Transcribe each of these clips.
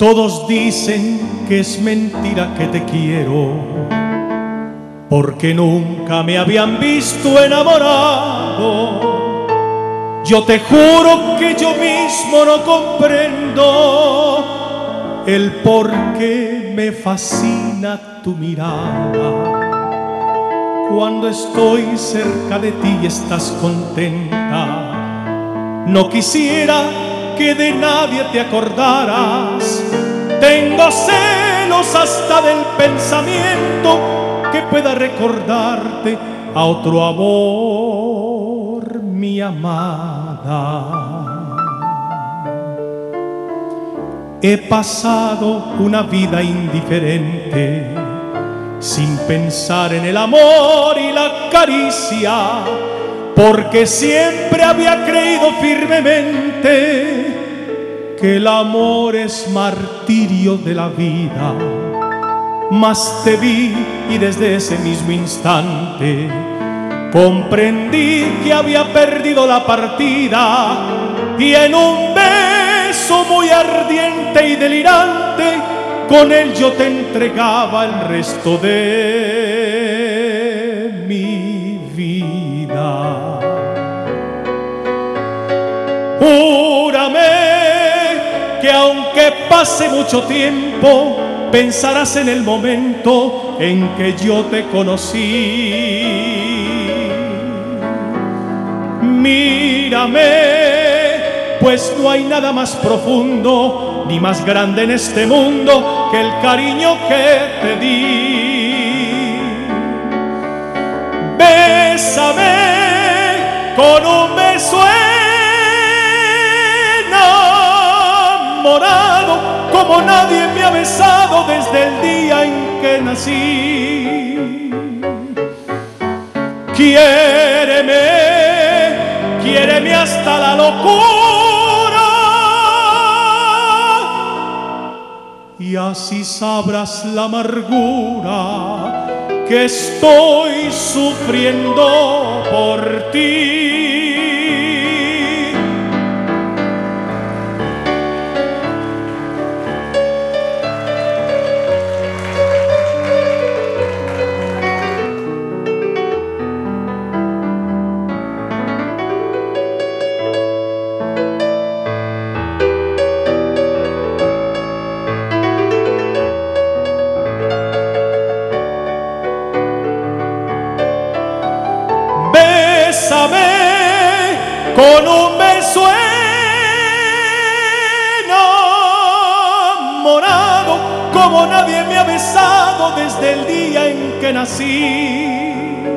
Todos dicen que es mentira que te quiero, porque nunca me habían visto enamorado. Yo te juro que yo mismo no comprendo el por qué me fascina tu mirada. Cuando estoy cerca de ti y estás contenta, no quisiera que de nadie te acordaras. Tengo celos hasta del pensamiento que pueda recordarte a otro amor, mi amada. He pasado una vida indiferente, sin pensar en el amor y la caricia, porque siempre había creído firmemente que el amor es martirio de la vida. Mas te vi y desde ese mismo instante comprendí que había perdido la partida, y en un beso muy ardiente y delirante con él yo te entregaba el resto de mi vida. Júrame que aunque pase mucho tiempo, pensarás en el momento en que yo te conocí. Mírame, pues no hay nada más profundo ni más grande en este mundo que el cariño que te di. Bésame con un beso enamorado, como nadie me ha besado desde el día en que nací. Quiéreme, quiéreme hasta la locura, y así sabrás la amargura que estoy sufriendo por ti. Bésame con un beso enamorado, como nadie me ha besado desde el día en que nací.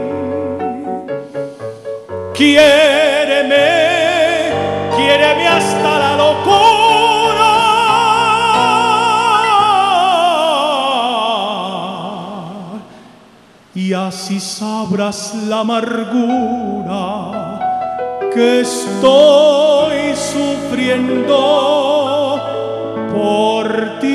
Quiéreme, quiéreme hasta la locura, y así sabrás la amargura que estoy sufriendo por ti.